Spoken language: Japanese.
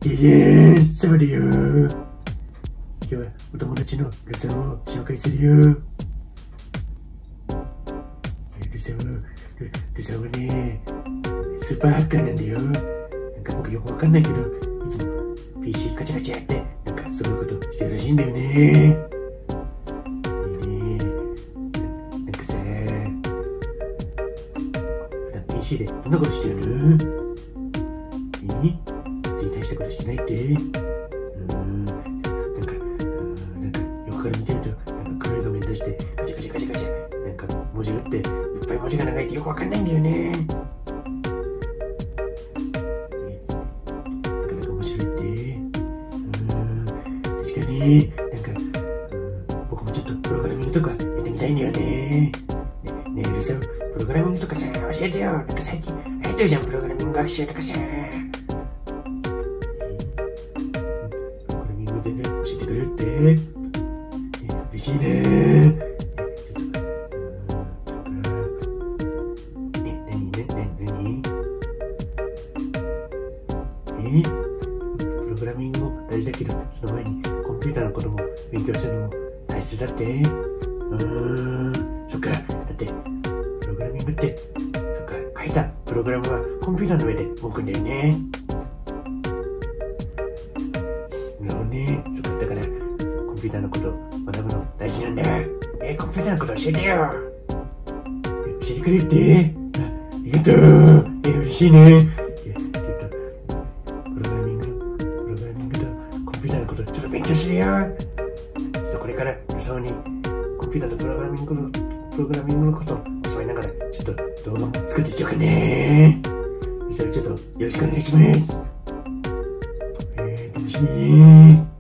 そうだよ。今日はお友達のルサを紹介するよ。ルサはね、スーパーハッカーなんだよ。なんか僕よくわかんないけど、いつも PC カチャカチャやって、なんかすごいことしてるらしいんだよね。なんかさ、普段 PC でどんなことしてるの？別に大したことしてないって。なんか横から見てると、なんか黒い画面出して、ガチャガチャガチャガチャ、なんか文字打って、いっぱい文字が長いってよくわかんないんだよね。なかなか面白いって。確かに、なんか、僕もちょっとプログラミングとかやってみたいんだよね。ねえ、ルサ、プログラミングとかさ、教えてよ。なんか最近流行ってるじゃん、プログラミング学習とかさ。全然教えてくれるって、嬉しいね。プログラミングも大事だけど、その前にコンピューターのことも勉強するのも大切だって。そっか。だってプログラミングって、そっか、書いたプログラムはコンピューターの上で動くんだよね。そっか、だからコンピューターのこと学ぶの大事なんだ。コンピューターのこと教えてよ。教えてくれるって。ありがとう。嬉しいね。プログラミングとコンピューターのことちょっと勉強するよ。ちょっとこれからそうにコンピューターとプログラミングのことを教わりながら、ちょっと動画も作っていっちゃおうかね。それちょっとよろしくお願いします。楽しみ。